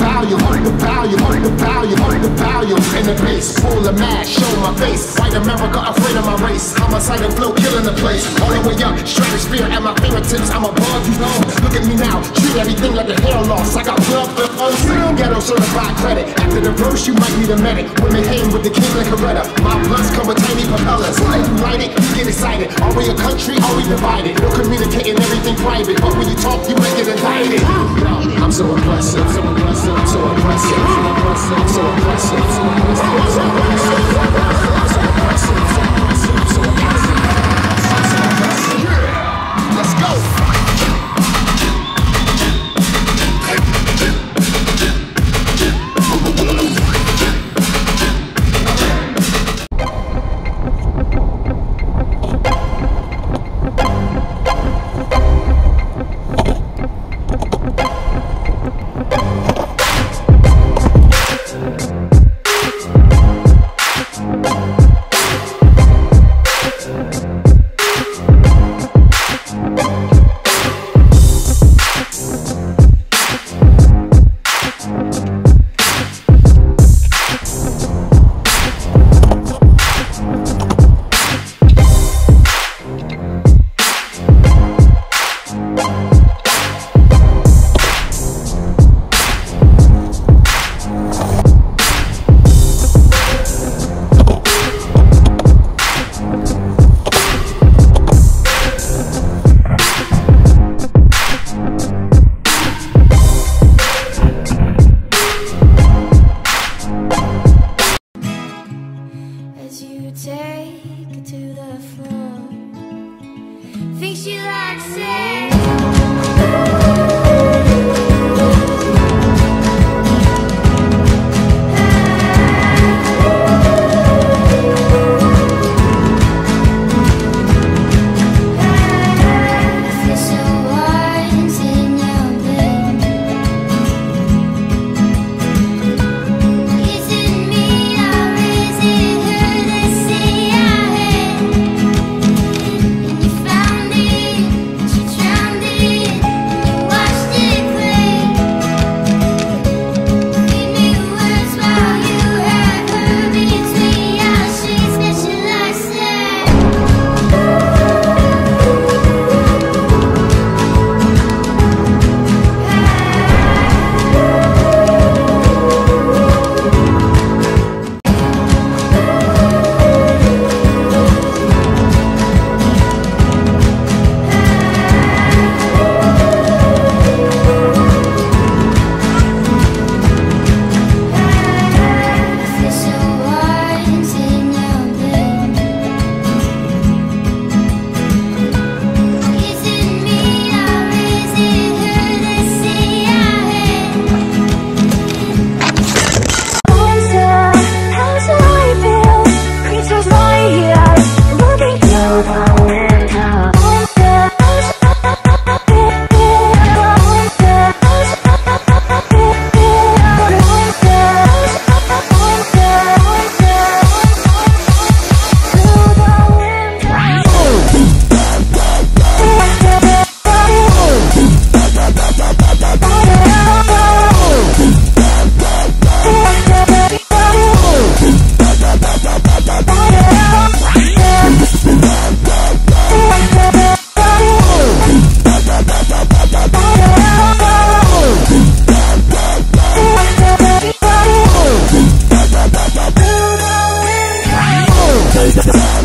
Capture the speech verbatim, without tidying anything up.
volume, up the volume, up the volume, up the volume. In the bass, full of mass, show my face. White America, afraid of my race. Homicide and flow, killing the place. All the way up, stratosphere at my fingertips. I'm above you know. Look at me now, treat everything like a hair loss. I got blood for unsealed, ghetto certified credit. After the verse, you might need a medic. Women hang with the king like Coretta. My bloods come with tiny propellers. When you light it, you get excited. Are we a country? Are we divided? No communicating, everything private. But when you talk, you might get indicted. I'm so aggressive, so aggressive, so aggressive, so aggressive, so aggressive, so aggressive, so aggressive, so aggressive, so aggressive, so aggressive. Let's go. Hey,